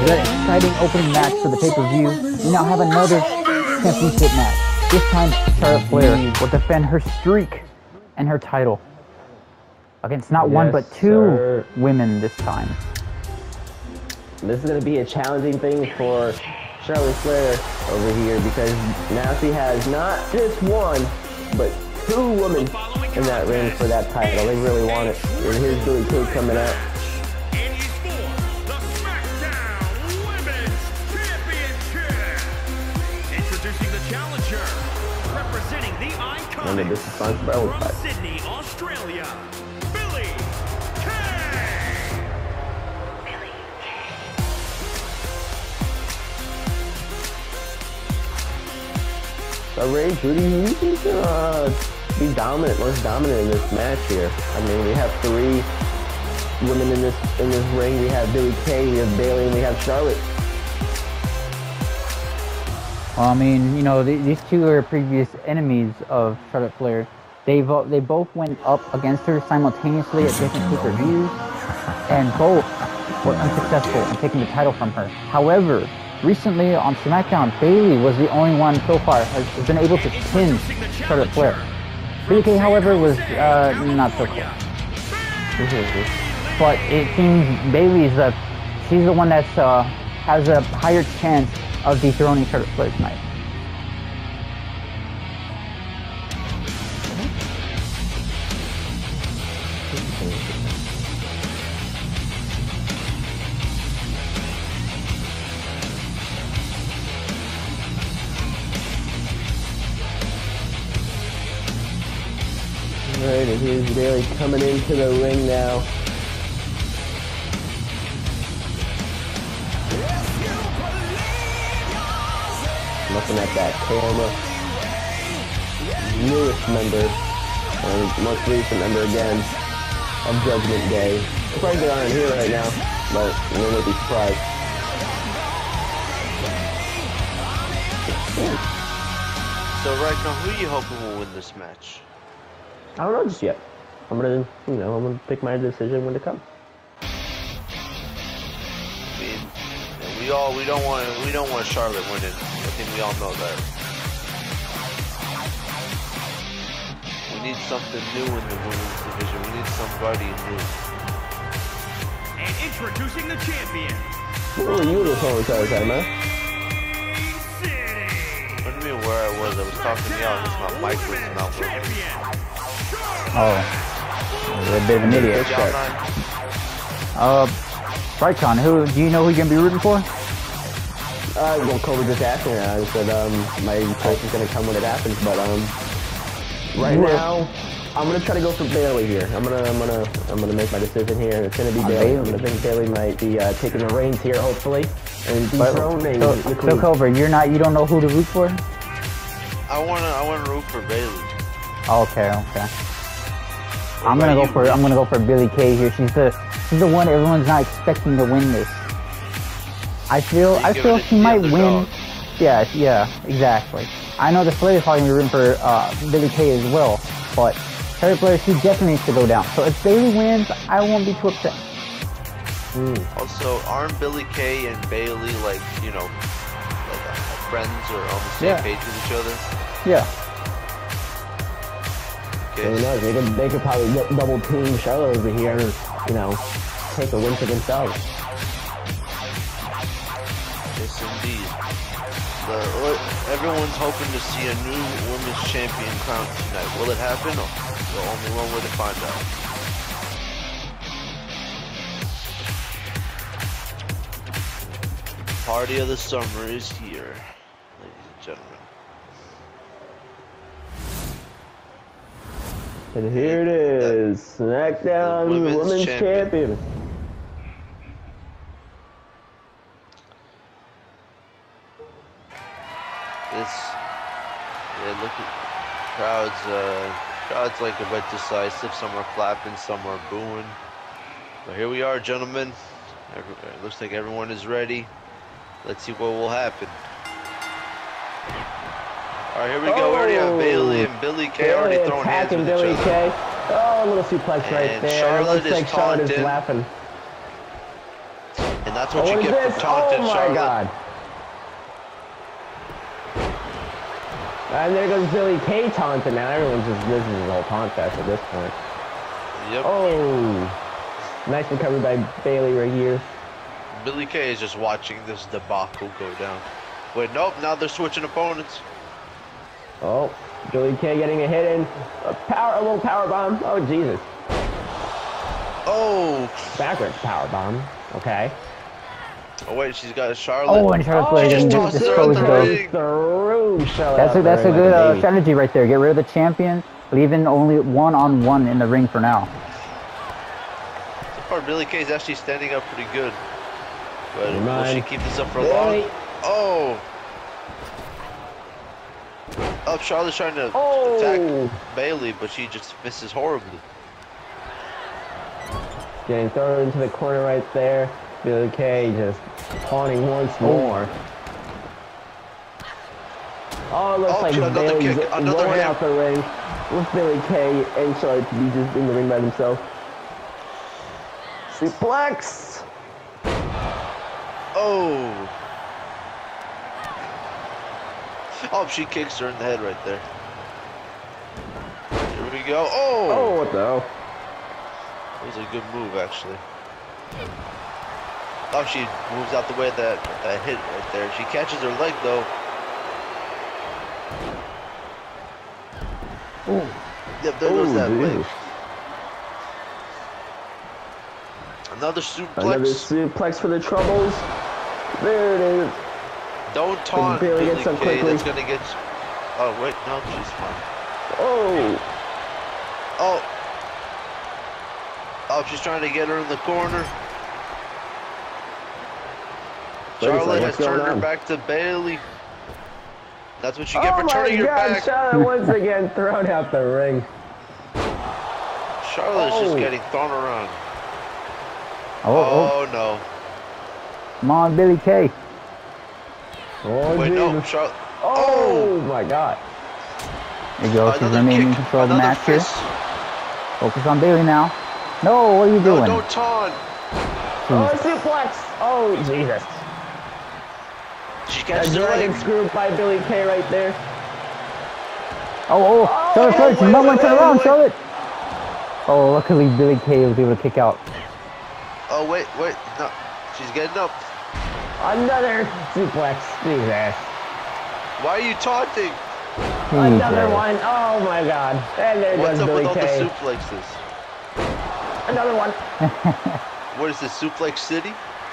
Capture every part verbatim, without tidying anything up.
the exciting opening match for the pay-per-view, we now have another championship match. This time, Charlotte Flair will defend her streak and her title against not yes, one but two sir. women this time. This is going to be a challenging thing for Charlotte Flair over here because now she has not just one, but two women in that ring for that title. They really want it. And here's Billie Kay coming out. And he's for the Smackdown Women's Championship. Introducing the challenger, representing the iconic this is sponsored by from Old Sydney, Australia, Billie Kay. So Ray, who do you think uh, be dominant, most dominant in this match here? I mean, we have three women in this in this ring. We have Billie Kay, we have Bayley, and we have Charlotte. Well, I mean, you know, th these two are previous enemies of Charlotte Flair. They've uh, they both went up against her simultaneously at different pay-per-views, and both were unsuccessful in taking the title from her. However, recently on SmackDown, Bayley was the only one so far has been able to pin Charlotte Flair. Billie Kay, however, was uh, not so close. But it seems Bayley's the she's the one that's uh, has a higher chance of dethroning Charlotte Flair tonight. Alright, and here's Bayley coming into the ring now. Looking at that camera. Newest member, or most recent member again, of Judgment Day. Surprised they aren't here right now, but they won't be surprised. So right now, who are you hoping will win this match? I don't know just yet. I'm gonna, you know, I'm gonna pick my decision when to come. I mean, we all, we don't want, we don't want Charlotte winning. I think we all know that. We need something new in the women's division. We need somebody new. And introducing the champion. What were you this whole entire time, man? What do you mean where I was? I was talking to y'all because my mic was not working. Oh, you're a bit of an idiot. Uh, Brightcon, who do you know who you're gonna be rooting for? Uh, well, Cobra just asked me. I said um, my choice is gonna come when it happens, but um, right now I'm gonna try to go for Bayley here. I'm gonna, I'm gonna, I'm gonna make my decision here. It's gonna be uh, Bayley. I'm gonna think Bayley might be uh, taking the reins here, hopefully, and dethrone the So, the so Cobra, you're not, you don't know who to root for? I wanna, I wanna root for Bayley. Okay, okay. I'm gonna go for I'm gonna go for Billie Kay here. She's the she's the one everyone's not expecting to win this. I feel I feel she might win. Yeah, yeah, exactly. I know the Flair is probably gonna be rooting for uh, Billie Kay as well, but Charlotte Flair, she definitely needs to go down. So if Bayley wins, I won't be too upset. Mm. Also, aren't Billie Kay and Bayley like you know like uh, friends or on the same Yeah. page with each other? Yeah. Who knows? They could, they could probably get double team Charlotte over here and, you know, take a win for themselves. Yes, indeed. The, everyone's hoping to see a new women's champion crowned tonight. Will it happen? Or the only one way to find out. Party of the summer is here, ladies and gentlemen. And here it is, SmackDown Women's, Women's Champion. Champion. This, yeah, look at crowds. Uh, crowds like a bit decisive. Some are clapping, some are booing. But here we are, gentlemen. Every, it looks like everyone is ready. Let's see what will happen. All right, here we go. We already have Bayley and Billie Kay already throwing hands with Billie each other. Kay. Oh, a little suplex right And there. Charlotte Looks is like Charlotte is taunting. laughing. And that's what Oh, you what is get this? for taunting Oh my Charlotte. god. And there goes Billie Kay taunting now. Everyone's just, this is a whole taunt fest at this point. Yep. Oh. Nice recovery by Bayley right here. Billie Kay is just watching this debacle go down. Wait, nope, now they're switching opponents. Oh, Billie Kay getting a hit in. A power, a little power bomb. Oh, Jesus. Oh. Backwards power bomb. Okay. Oh, wait, she's got a Charlotte. Oh, and Charlotte Flair she getting just tosses her out disposed the of. ring. Through Charlotte. That's a, out that's the a ring good like uh, baby. strategy right there. Get rid of the champion, leaving only one on one in the ring for now. So far, Billie Kay's actually standing up pretty good. But Never will mind. she keep this up for Billie. long? Oh. Oh, Charlotte's trying to Oh. attack Bayley, but she just misses horribly. Getting thrown into the corner right there. Billie Kay just taunting once more. Oh, it looks Oh, like another Bayley's kick, another rolling hand. out the ring with Billie Kay and Charlotte to be just in the ring by themselves. Suplex! Oh. Oh, she kicks her in the head right there. Here we go. Oh. Oh, what the hell? That was a good move, actually. Oh, she moves out the way of that, that hit right there. She catches her leg, though. Ooh. Yep, there goes Oh, that leg. Jesus. Another suplex. Another suplex for the troubles. There it is. Don't taunt Billie Billie gets up Kay. quickly. That's gonna get. Oh wait, no, she's fine. Oh. Oh. Oh, she's trying to get her in the corner. Wait a second, Charlotte has what's going turned her on? back to Bayley. That's what you get Oh for my turning your God, back. Charlotte once again thrown out the ring. Charlotte's Oh. just getting thrown around. Oh, oh, Oh, no. come on, Billie Kay. Oh, Wait, no, Jesus. Charlotte. Oh, my God. There you go. She's Another remaining in kick, control of the another match here. fist. Focus on Bayley now. No, what are you No, doing? don't taunt. Oh, suplex. Oh, Jesus. She A catches her dragon leg. screw by Billie Kay right there. Oh, oh, Oh, Charlotte Flair, wait, you might want to wait, turn wait, around, wait. Charlotte. Oh, luckily Billie Kay was able to kick out. Oh, wait, wait. No, she's getting up. Another suplex. Jesus. Why are you taunting? Another Jesus. one. Oh, my God. And there What's goes up with Billie all the Kay. suplexes? Another one. What is this, Suplex City?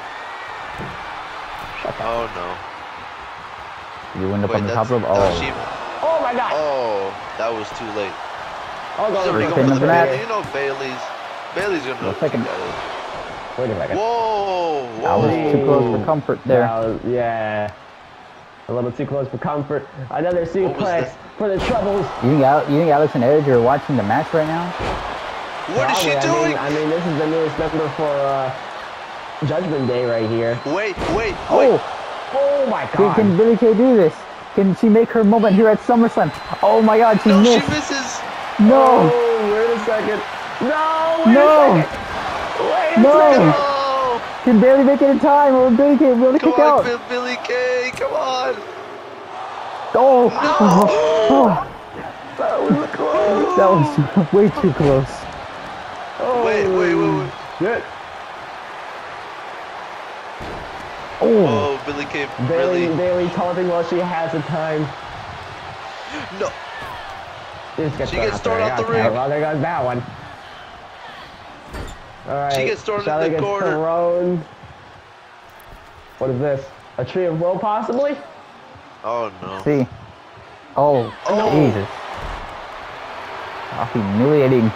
Oh, no. You went up Wait, on the that's, top rope. no, Oh, she, Oh, my God. oh, that was too late. Oh, She's go already First going pin for the of the match. Bayley. You know Bailey's. Bailey's gonna know One what she second. got it. Wait a second. Whoa, that was whoa. too close for comfort there. That was- yeah. A little too close for comfort. Another was suplex that? for the troubles. You think, Al you think Alex and Edge are watching the match right now? What is she Probably. doing? I mean, I mean, this is the newest member for uh, Judgment Day right here. Wait, wait, wait. Oh, Oh my can, God. can Billie Kay do this? Can she make her moment here at SummerSlam? Oh my God, she No, she missed. misses. No, Oh, wait a second. No, wait No. a second. Wait a No. second. Oh, can Bayley make it in time or Billie Kay will come kick on, out? Bill, Billie Kay, come on. Oh, No. oh, That was close. that was way too close. Oh, Wait, wait, wait, wait. Shit. Oh, Oh, Billie Kay, Bayley, really? Bayley taunting while she has the time. No. Just gets She thrown gets out thrown there. out the Okay, ring. well, there goes that one. All right. She gets thrown in Charlotte the gets corner. thrown. What is this? A tree of woe, possibly? Oh, no. see. Oh, Oh. Jesus. How humiliating.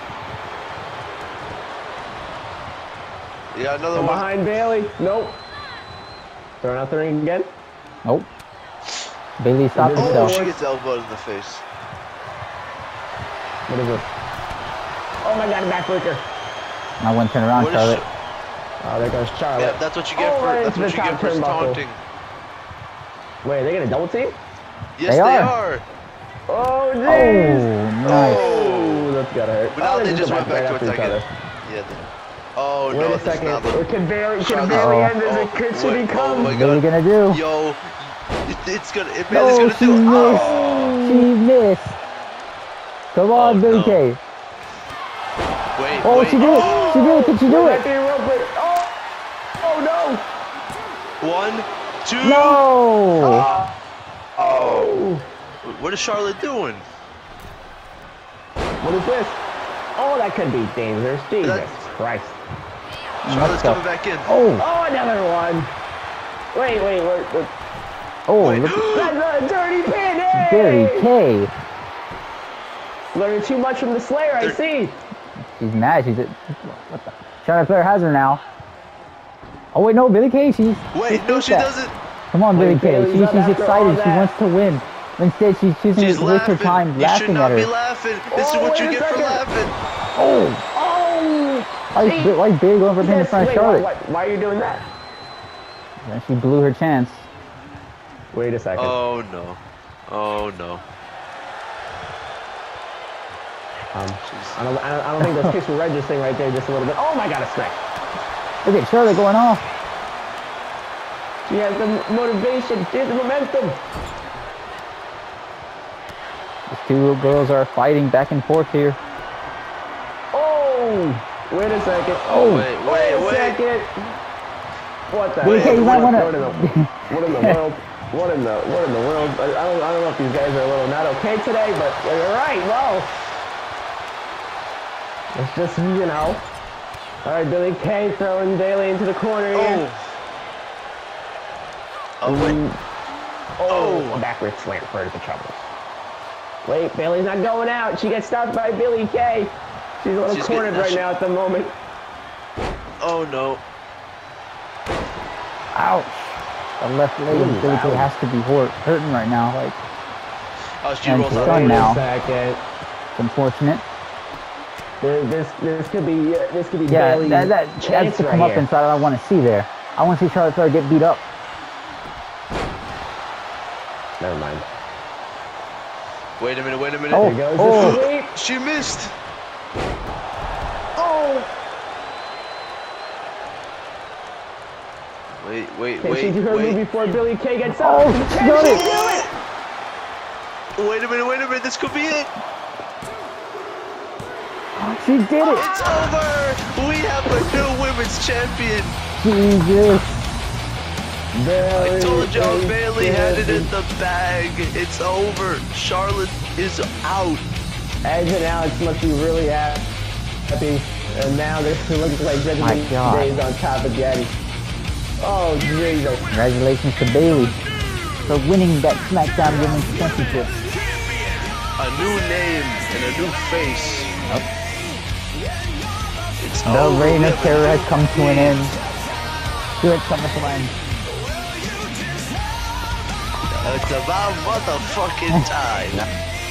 Yeah, another From one. behind Bayley. Nope. Throwing out the ring again. Nope. Bayley stopped Oh, Oh, herself. she gets elbowed in the face. What is this? Oh my God, a backbreaker. I wouldn't turn around, What is Charlotte. she- Oh, there goes Charlotte. Yeah, that's what you get Oh, for right that's into what the you top get for turnbuckle. taunting. Wait, are they gonna double team? Yes, They they are. are. Oh, Oh, jeez. nice. Oh, that's gotta hurt. But now Oh, they just just go went back right to after each attack other. it. Yeah. They, Oh Wait no, a this second. is not It can barely, can Charlotte- barely Uh-oh. end as Oh, a could should wait, he oh come. my What are you God. gonna do? Yo, it, it's gonna, it No, barely she it's gonna do. missed. Oh, She missed. Come on, Oh, Billie no. Kay. wait, Oh, wait. she did it. She did it. Can she do Wait, it? that thing real quick. Oh, oh no. One, two. No. Oh. What is Charlotte doing? What is this? Oh, that could be dangerous. Jesus That's- Christ. Charlotte's go. coming back in. Oh. Oh, another one. Wait, wait, wait. wait. Oh, Wait. look at That's a dirty pin. Hey! Billie Kay. Learning too much from the Slayer, I They're- see. She's mad. She's a, what the? Charlotte Flair has her now. Oh wait, no, Billie Kay. She's. Wait, she's no, with she that. doesn't. Come on, Billie Wait, Kay. Bayley's She, up she's after all excited. She that. wants to win. Instead, she's choosing She's to waste her laughing. time You should laughing not at be her. laughing. This Oh, is what wait you a get for second. laughing. Oh, Oh. why is, Bi- why is Bayley going for a pin in Yes, front of wait, Charlotte? why, why, why are you doing that? And she blew her chance. Wait a second. Oh no. Oh no. Um, I don't, I don't, I don't think those kicks were registering right there just a little bit. Oh my God, a smack. Look at Charlotte going off. She has the motivation, she has the momentum. These two girls are fighting back and forth here. Oh, wait a second. Oh, Wait, Wait wait, a wait. second. What the? Billie Kay, you might what, wanna- what in the, what in the world? What in the what in the world? I, I don't I don't know if these guys are a little not okay today, but you're right. Well, it's just you know. All right, Billie Kay throwing Bayley into the corner here. Oh. Oh wait. Mm. Oh, a backward slam for the trouble. Wait, Bayley's not going out. She gets stopped by Billie Kay. She's a little She's cornered getting- right now at the moment. Oh no. Ouch. The left leg of Ooh, Billie Kay ouch. has to be hurt, hurting right now. Like, Oh, she And rolls she's out. done Wait now. a second. it's unfortunate. This, this, this could be, uh, this could be Yeah, Bayley's that, that, chance that's the right come up here. inside I want to see there. I want to see Charlotte Flair get beat up. Never mind. Wait a minute, wait a minute. Oh. There goes Oh. the sweep. She missed. Oh! Wait, wait, Can she wait, do her move wait. before Billie Kay gets Oh, up? she Can got she it. do it? Wait a minute, wait a minute. This could be it. She did it. It's over. We have a new women's champion. Jesus. Bayley I told you is Bayley had it in dead. the bag. It's over. Charlotte is out. Edge and Alex must be really happy. And now this looks like My Judgment God. Day is on top again. Oh, Jesus. Congratulations to Bayley for winning that SmackDown Women's Championship. A new name and a new face. Yep. It's The over. reign We of have a terror has new come to an queen. end. Here at SummerSlam. It's about motherfucking time.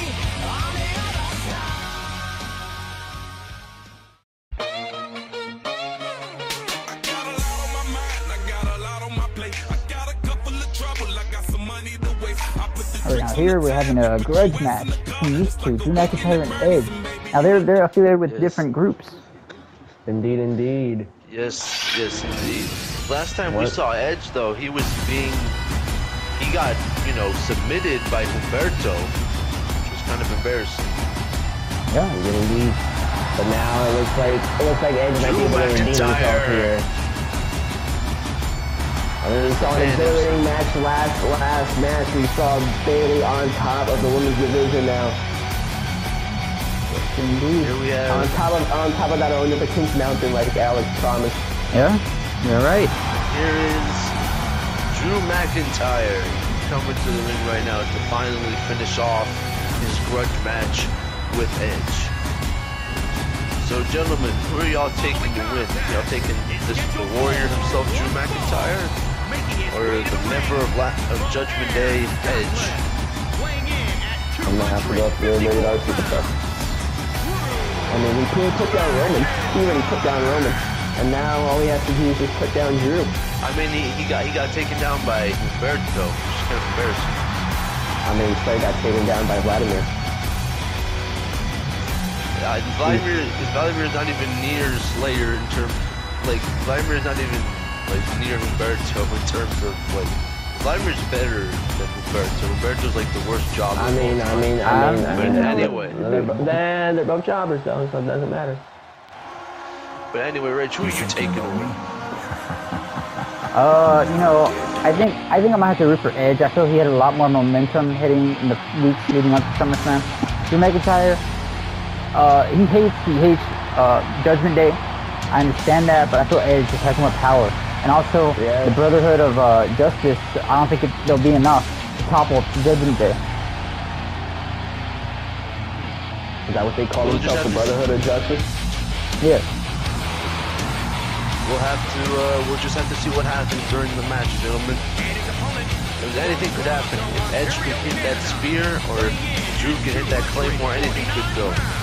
Alright, now here we're having a grudge match between these two, Drew McIntyre and Edge. Now they're they're affiliated with Yes. different groups. Indeed, indeed. Yes, yes, indeed. Last time we What? saw Edge, though, he was being, he got, you know, submitted by Humberto, which was kind of embarrassing. Yeah. Indeed, indeed. But now it looks like it looks like Edge might be Drew able to redeem himself McIntyre. here. I mean, we saw an Man, exhilarating match last last match. We saw Bayley on top of the women's division now. Indeed. Here we On have, top of on top of that omnipotent mountain, like Alex promised. Yeah, you're right. here is Drew McIntyre coming to the ring right now to finally finish off his grudge match with Edge. So, gentlemen, who are y'all taking to win? Y'all taking this, the Warrior himself, Drew McIntyre, or the member of, La of Judgment Day, Edge? I'm gonna have to go through the radar superstar. I mean, we he put down Roman. He already put down Roman, and now all he has to do is just put down Drew. I mean, he, he got he got taken down by Humberto, which is kind of embarrassing. I mean, Clay got taken down by Vladimir. Uh, Vladimir, Vladimir is not even near Slayer in terms, like Vladimir is not even like near Humberto in terms of like Vladimir's better than Humberto. Humberto's like the worst jobber. I mean, I mean, I mean, I but mean, anyway. they're, they're, they're both jobbers though, so it doesn't matter. But anyway, Rich, who are you taking away? Uh, you know, I think I think I'm gonna have to root for Edge. I feel he had a lot more momentum heading in the weeks leading up to SummerSlam. Drew McIntyre, uh, he hates he hates uh, Judgment Day. I understand that, but I feel Edge just has more power. And also, yeah. the Brotherhood of uh, Justice, I don't think it, there'll be enough to topple Judgment Day. Is that what they call we'll themselves, the Brotherhood of Justice? Yes. We'll have to, uh, we'll just have to see what happens during the match, gentlemen. Because anything could happen. If Edge can hit that spear, or if Drew can hit that Claymore, anything could go.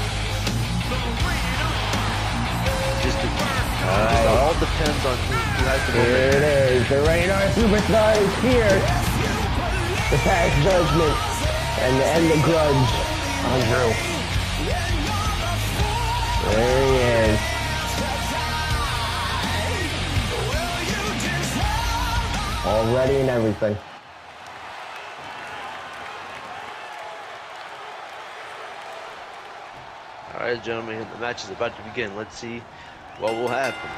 Just, to, uh, just it all depends on who, who has the momentum. Here it is, the Radar Superstar is here to pass judgment and to end the grudge on Drew. There he is. All ready and everything. All right, gentlemen, the match is about to begin. Let's see what will happen.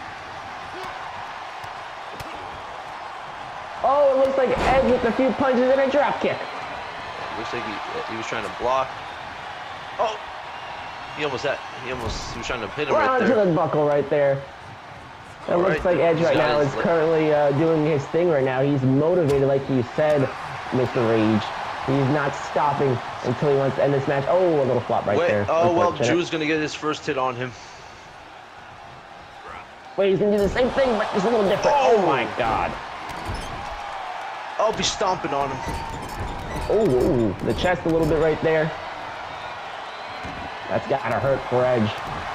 Oh, it looks like Edge with a few punches and a drop kick. Looks like he, he was trying to block. Oh, he almost had. He almost. He was trying to hit him right Round there. to the buckle right there. It All looks right, like Edge he's right got now his is leg. currently uh, doing his thing right now. He's motivated, like you said, Mister Rage. He's not stopping until he wants to end this match. Oh, a little flop right Wait, there. oh well, Unfortunate. Drew's gonna get his first hit on him. Wait, he's gonna do the same thing, but just a little different. Oh, Oh. my God. I'll be stomping on him. Oh, ooh, the chest a little bit right there. That's gotta hurt for Edge.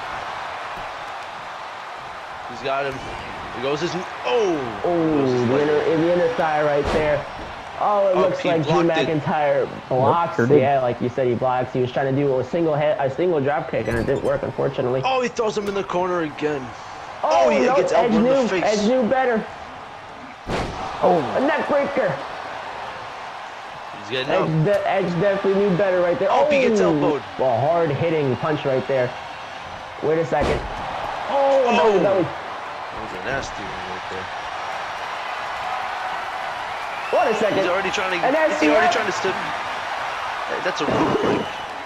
He's got him. He goes his. Oh. Oh, Goes his the leg. inner, in the inner thigh right there. Oh, it Oh, looks he like Drew blocked it. McIntyre blocks. Sure did. Yeah, like you said, he blocks. He was trying to do a single head, a single drop kick, and it didn't work, unfortunately. Oh, he throws him in the corner again. Oh, Oh, he no, gets Edge elbowed in knew, the face. Edge knew better. Oh, A neck breaker. He's getting Edge, up. de Edge definitely knew better right there. Oh, he gets elbowed. A hard hitting punch right there. Wait a second. Oh, Oh. belly to belly. That was a nasty one right there. What a second. He's already trying to. And that's Is he the already end. trying to step? Hey, that's a rope break.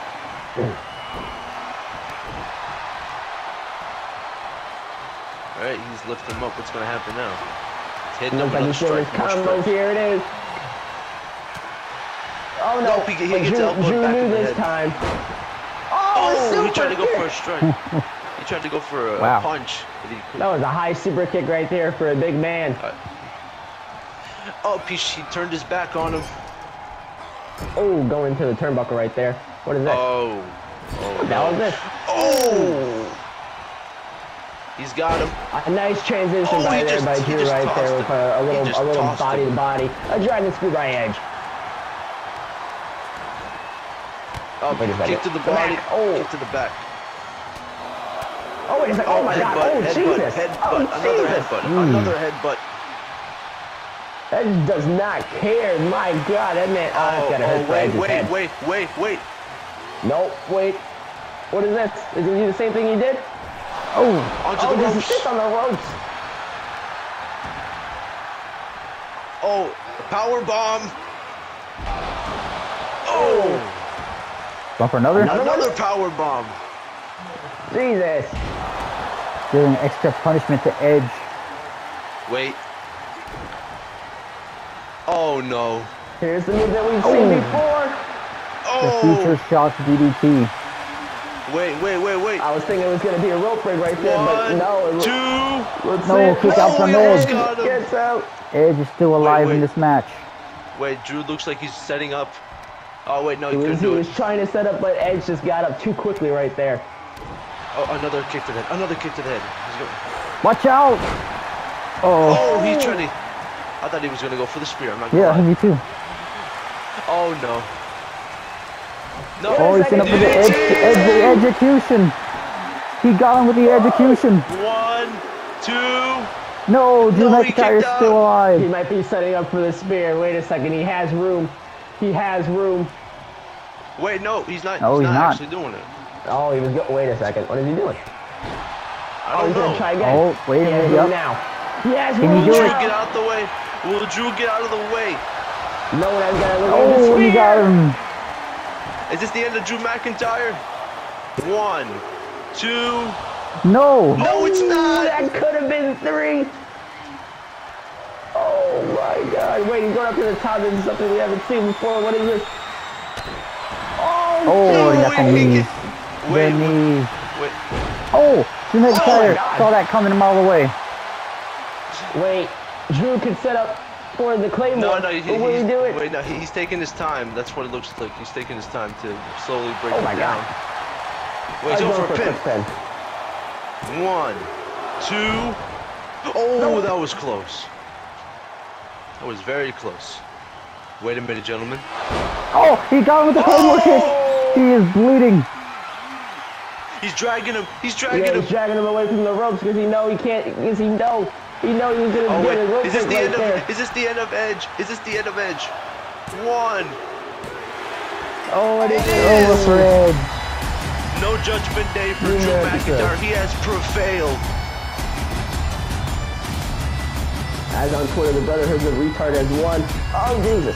All right, he's lifting him up. What's gonna happen now? He's hitting him Looks like with he's a doing his strike. More combos. strikes. Here it is. Oh no! Nope, he- he but gets Drew, elbowed Drew back knew in the this head. time. Oh, Oh, he super tried to go kick. for a strike. He tried to go for a Wow. punch. But he couldn't. That was a high super kick right there for a big man. Oh, he, he turned his back on him. Oh, going to the turnbuckle right there. What is that? Oh. Oh, What the no. hell is this? Oh! He's got him. A nice transition Oh, by he there just- by he Drew just right there tossed with him. a, a He little just a little tossed body him. to body. A dragon screw by Edge. Oh, Wait a second. kick to the The body. back. Oh. Kick to the back. Oh wait a second. Oh my God. headbutt, Oh headbutt, Jesus. headbutt, Oh another Jesus. headbutt, Mm. another headbutt. Edge does not care. My God, that man. Oh, that's Oh, gotta hurt oh for wait, Edge's wait, head. wait, wait, wait. Nope. Wait. What is this? Is it the same thing he did? oh, Onto Oh, the just ropes. sit on the ropes. Oh, power bomb. Oh, going for another? Another one? another power bomb. Jesus. Giving extra punishment to Edge. Wait. Oh no. Here's the move that we've seen Oh. before. The future Oh. shots D D T. Wait, wait, wait, wait. I was thinking it was gonna be a rope break right there, but One, no. It, two. let's No, see. kick out Oh, from he Edge. almost got him. Gets out. Edge is still alive wait. in this match. Wait, Drew looks like he's setting up. Oh wait, no, he He was, couldn't he do was it. trying to set up, but Edge just got up too quickly right there. Oh, another kick to the head. Another kick to the head. He's going. Watch out! Oh, Oh, he's trying to. I thought he was gonna go for the spear. I'm not gonna yeah, lie. me too. Oh no. No. Oh, he's gonna put the edge, edge, the execution. He got him with the execution. One, two. No, Drew No, he McIntyre is kicked still out. He alive. might be setting up for the spear. Wait a second. He has room. He has room. Wait, no, he's not. No, he's, he's not, not. actually doing it. Oh, he was go Wait a second. What is he doing? I Oh, don't he's gonna know. try again. Oh, wait a He has minute. room Yep. now. He has Can room he do Drew, it? now. get out the way. Will Drew get out of the way? No one has got to look Oh, at the he got spear. him. Is this the end of Drew McIntyre? One, two. No. No, it's Ooh, not. That could have been three. Oh my God! Wait, he's going up to the top. This is something we haven't seen before. What is this? Oh, Oh, he No, got the wait, knees. Wait, The wait, knees. wait. Oh, Drew McIntyre God. saw that coming a mile away. wait. Drew can set up for the Claymore. No, no, he, but will he he's, do it? wait, no, he, he's taking his time. That's what it looks like. He's taking his time to slowly break Oh it my down. God. Wait, he's I'm going for a pin. quick pin. One, two. Oh, that was close. That was very close. Wait a minute, gentlemen. Oh, he got him with the Claymore kick. He is bleeding. He's dragging him. He's dragging Yeah, him. he's dragging him away from the ropes because he know he can't. Because he know he know he was gonna Oh get a wait, rope is this break the right end there. of? Is this the end of Edge? Is this the end of Edge? One. Oh, it is It over is. for Edge. No judgment day for You Drew know it's McIntyre. good. He has prevailed. As on Twitter, the Brotherhood of Retard has won. Oh Jesus!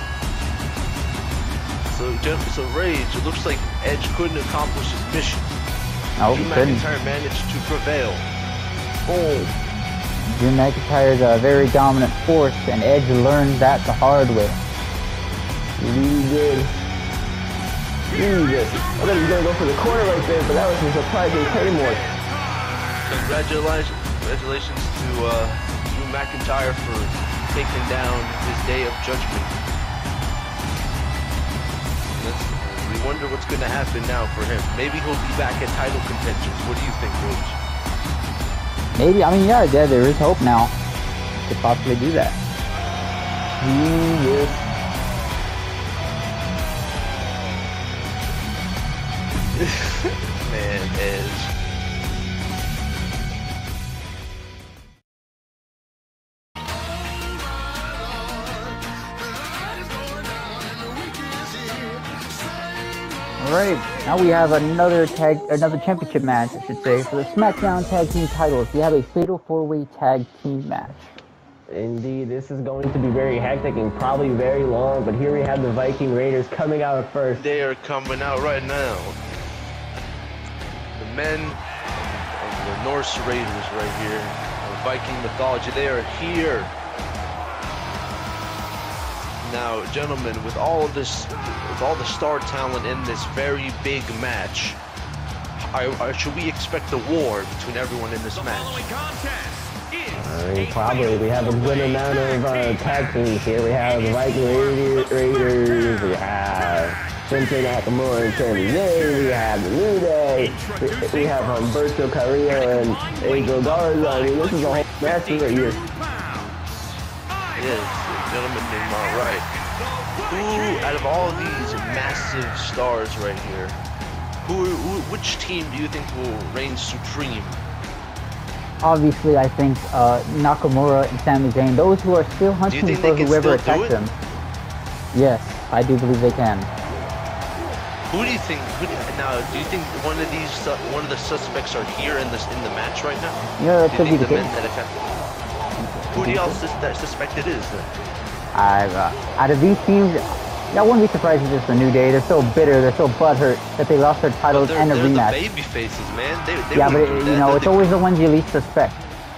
So, gen- so Rage, it looks like Edge couldn't accomplish his mission. No, Drew he couldn't. McIntyre managed to prevail. Oh, Drew McIntyre is a very dominant force, and Edge learned that the hard way. really good. Jesus! I thought he was gonna go for the corner right there, but that was a surprising Claymore. Congratulations, congratulations to uh, Drew McIntyre for taking down his day of judgment. Let's, we wonder what's going to happen now for him. Maybe he'll be back at title contentions. What do you think, Rage? Maybe, I mean, yeah, yeah, there is hope now to possibly do that. Jesus! Man, Edge. All right, now we have another tag, another championship match, I should say, for the Smackdown Tag Team titles. We have a fatal four-way tag team match. Indeed, this is going to be very hectic and probably very long, but here we have the Viking Raiders coming out first. They are coming out right now. The men of the Norse Raiders right here, of Viking mythology, they are here. Now, gentlemen, with all of this, with all the star talent in this very big match, I, I, should we expect a war between everyone in this The match? following contest is I mean, a probably. We have a good amount of uh, tag teams here. We have the Viking Raiders, Raiders. We have Shinsuke Nakamura and Sami Zayn. We have the New Day. We, we have Humberto Carrillo and Angel Garza. I mean, this is a whole match right here. Yes, gentlemen, name all right. Who, out of all these massive stars right here, who, who, which team do you think will reign supreme? Obviously, I think uh, Nakamura and Sami Zayn, those who are still hunting think for they can whoever still do attacks it? them. Yes, I do believe they can. Who do you think? Who do, now, do you think one of these, uh, one of the suspects are here in this in the match right now? Yeah, that Do could you be think the the case. men that attacked? Who do y'all sus that suspect it is then? I've, uh, out of these teams, I wouldn't be surprised if it's the New Day. They're so bitter, they're so butthurt that they lost their titles They're, and a they're rematch. the baby faces, man. They, they Yeah, but wouldn't it, do you that. know, They're it's the- always the ones you least suspect.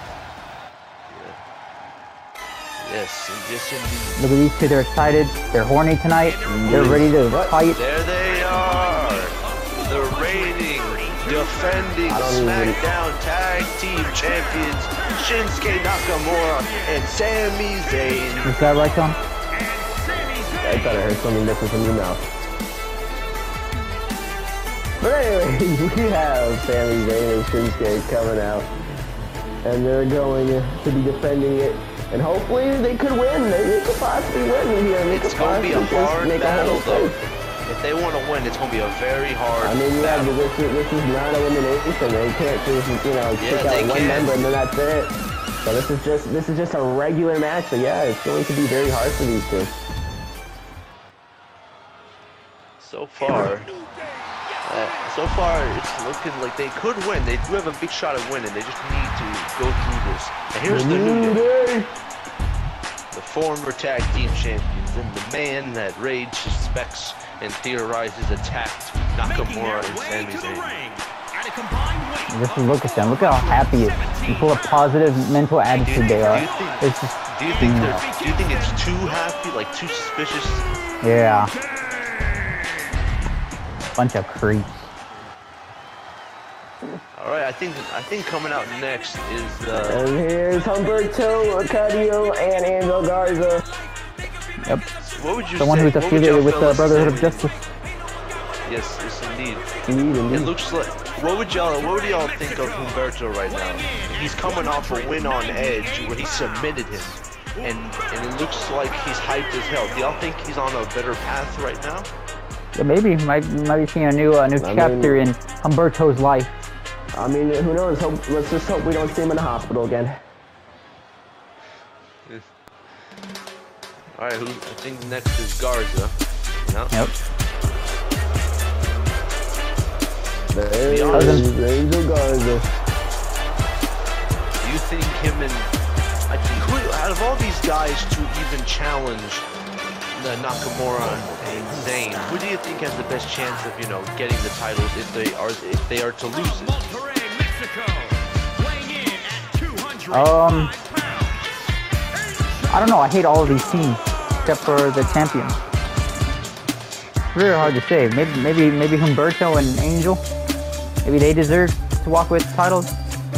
Yes, yes indeed. Look at these two, they're excited, they're horny tonight, they're ready to fight. There they are. The reigning, defending I don't even- SmackDown Tag Team Champions, Shinsuke Nakamura and Sami Zayn. Is that right, Sean? I thought I heard something different from your mouth. But anyways, we have Sami Zayn and Shinsuke coming out. And they're going to be defending it. And hopefully they could win. They, they could possibly win here. They It's could gonna be a possibly just hard make battle, whole though. thing. It's if they want to win, it's going to be a very hard I mean, yeah, battle. but this is, this is not elimination. They can't just, you know, Yeah, kick out they one can. member and then that's it. So this is just this is just a regular match. So yeah, it's going to be very hard for these two. So far, uh, so far it's looking like they could win. They do have a big shot at winning. They just need to go through this. And here's the New Day, the former tag team champions, and the man that Rage suspects and theorizes attacked Nakamura and Sami Zayn. Just look at them. Look at how happy it is. And full of positive mental attitude they are. Do you think, It's just, do you think they're, do you think it's too happy, like too suspicious? yeah. Bunch of creeps. All right, I think I think coming out next is uh, And here's Humberto Cardio and Angel Garza. Yep. what would you The say? one who's what would affiliated y'all with the fellas Brotherhood say? of Justice. Yes, yes, indeed. Indeed, It indeed. looks like. What would y'all? What would y'all think of Humberto right now? He's coming off a win on Edge where he submitted him, and and it looks like he's hyped as hell. Do y'all think he's on a better path right now? Yeah, maybe might might be seeing a new uh, new I chapter mean- in Humberto's life. I mean, who knows? Hope, let's just hope we don't see him in the hospital again. All right, who? I think next is Garza. No? Yep. There's Cousin. Angel Garza. Do you think him and I think who out of all these guys to even challenge the Nakamura and Zayn, who do you think has the best chance of, you know, getting the titles if they are if they are to lose it? Monterrey, Mexico, weighing in at two hundred Um, pounds. I don't know. I hate all of these teams except for the champions. It's really hard to say. Maybe maybe maybe Humberto and Angel. Maybe they deserve to walk with titles.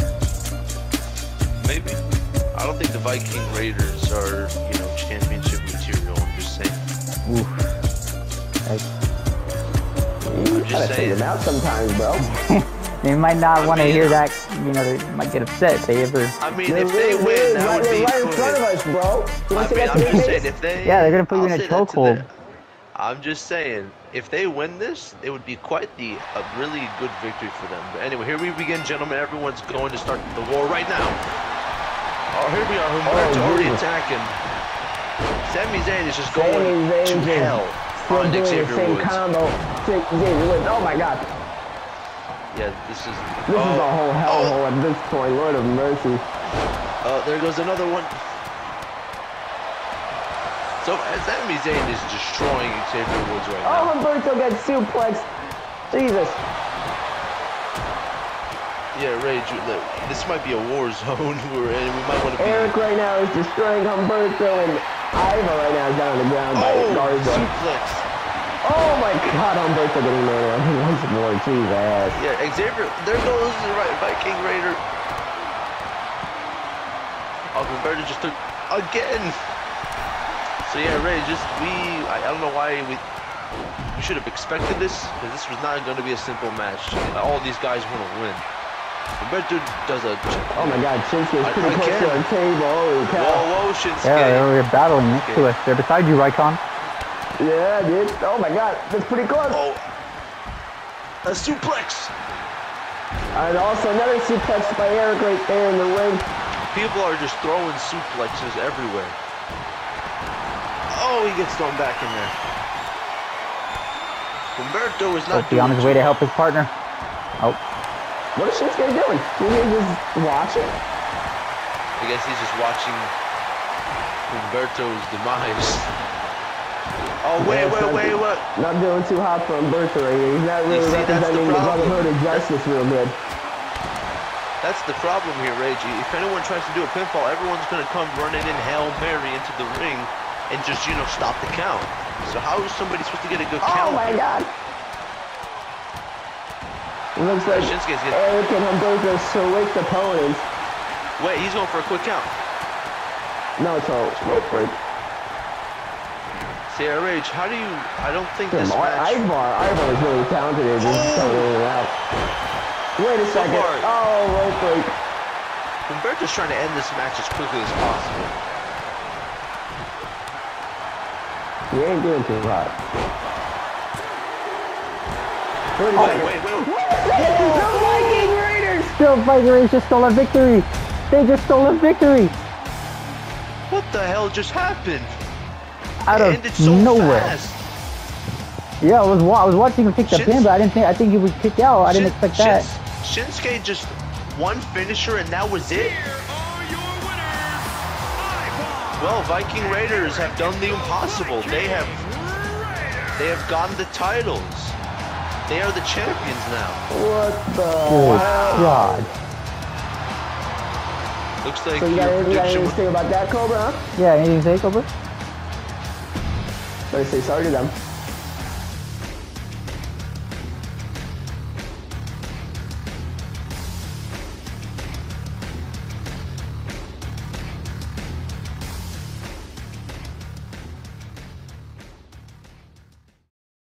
Maybe. I don't think the Viking Raiders are, you know, championship material. I'm just saying. Oof. Like, You I'm just gotta take saying. him out sometimes, bro. they might not I want to mean- hear that. You know, they might get upset if they ever. I mean, They're if they really- win, they're that would right, be they're right in front of cool. us, bro. You I want to mean, see I'm that just to saying, me? if they Yeah, they're gonna put you I'll in a say that to chokehold. the- I'm just saying, if they win this, it would be quite the a really good victory for them. But anyway, here we begin, gentlemen. Everyone's going to start the war right now. Oh, here we are. Humberto Oh, already Jesus. attacking. Sami Zayn is just Sami going Zayn to just hell Still on doing the Xavier same Woods. combo. Six, Xavier Woods. Oh my God. Yeah, this is. This oh, is a whole oh, hellhole at this point. Lord of mercy. Oh, there goes another one. So Sami Zayn is destroying Xavier Woods right Oh, now. Humberto gets suplexed. Jesus. Yeah, Rage, look, this might be a war zone we're in. We might want to be. Eric right now is destroying Humberto, and Iva right now is down on the ground by Oh, Garza. suplex. Oh my God, Humberto getting there once more. Jesus. Yeah, Xavier, there goes the right Viking Raider. Oh, Humberto just took again. So yeah, Ray, just we, I, I don't know why we, we should have expected this, because this was not going to be a simple match. All these guys want to win. Humberto does a. Oh my God, Shinsuke's I- pretty close again. to the table. Holy Whoa, cow. whoa, Shinsuke. Yeah, they're battling next to Okay. us. They're beside you, Rycon. Yeah, dude. Oh my God, that's pretty close. Oh, a suplex. And also another suplex by Eric right there in the ring. People are just throwing suplexes everywhere. Oh, he gets thrown back in there. Humberto is not He'll be on his way to help his partner. Oh, What is Shinsuke doing? Is he just watching? I guess he's just watching Humberto's demise. Oh, wait, Yeah, wait, not- wait, wait. Not doing too hot for Humberto right here. He's not really see, that's the representing the, problem. Brotherhood of Justice real good. That's the problem here, Rage. If anyone tries to do a pinfall, everyone's going to come running in Hail Mary into the ring and just, you know, stop the count. So how is somebody supposed to get a good Oh count? my here? God. It looks like Shinsuke's getting- Eric and Humberto switched opponents. Wait, he's going for a quick count. No, it's a rope break. See, uh, Rage, how do you... I don't think Damn, this I- match... Ivar, Ivar is really talented at just Oh! coming in and out. Wait a second. far. Oh, rope break. Humberto's trying to end this match as quickly as possible. He ain't doing too hot. thirty Wait, seconds. wait, wait. The Viking Raiders! Still, Viking Raiders just stole a victory. They just stole a victory What the hell just happened? out It of ended so nowhere. fast. Yeah, I was wa- I was watching him take the Shins- pin, but I didn't think I think he would kick out. I didn't Shin- expect that. Shins- Shinsuke just one finisher and that was it? Here are your winners, Ivar Well, Viking Raiders have done the impossible. They have Raiders. they have gotten the titles. They are the champions now. What the Good hell? God. Looks like So you got, your you got prediction anything to was say about that, Cobra, huh? Yeah, anything to take over? Better say sorry to them.